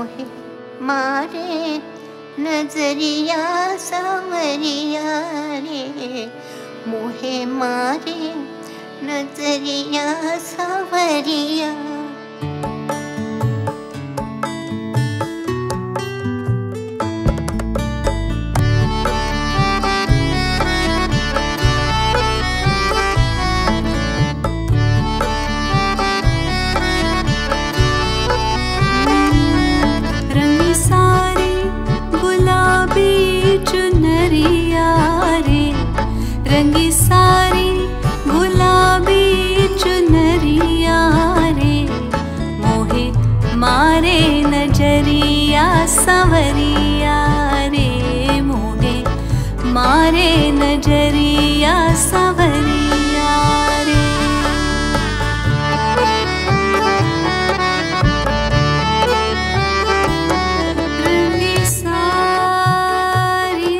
मोहे मारे नजरिया सावरिया रे, मोहे मारे नजरिया सावरिया। रंगी सारी गुलाबी चुनरिया रे, मोहे मारे नजरिया सावरिया रे, मोहे मारे नजरिया सावरिया रे। रंगी सारी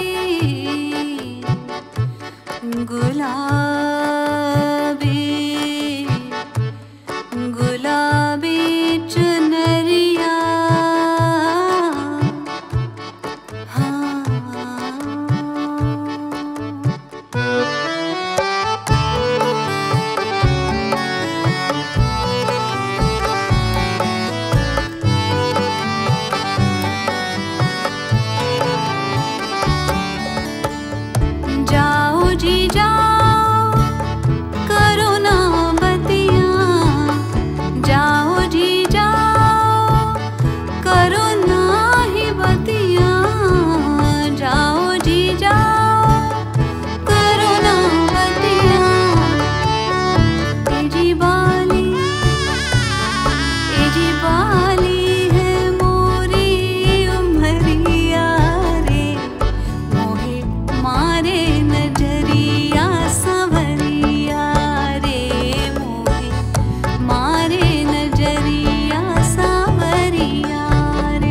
गुलाबी गुलाबी चुनरिया, हाँ। जाओ जी जाओ करो ना बतिया, जाओ जी जाओ करो ना ही बतिया, जाओ जी जाओ करो ना बतिया। एजी बाली है मोरी उमरिया रे, मोहे मारे नजरिया सावरिया रे, मोहे मारे नजरिया सावरिया रे।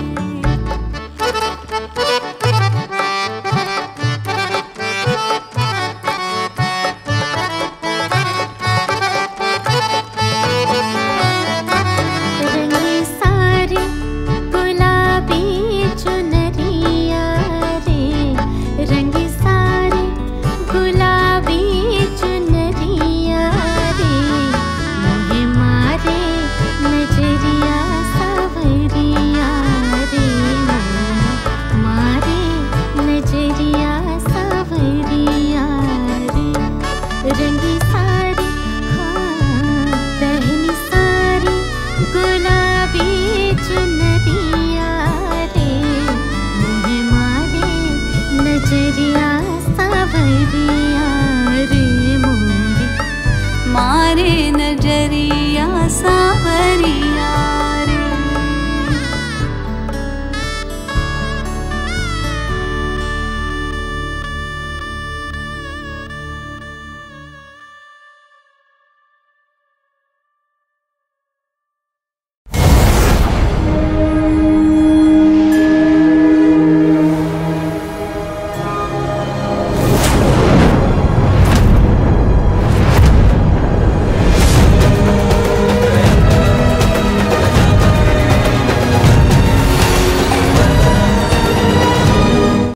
रंगी सारी गुलाबी चुनरिया रे, रंगी सारी गुलाबी चुनरिया रे, मोहे मारे नजरिया सावरिया रे, मोहे मारे नजरिया सावरिया रे। रंगी सारी हाँ पहनी सारी गुलाबी चुनरिया रे, मोहे मारे नजरिया सावरिया रे, मोहे मारे नजरिया सावरिया।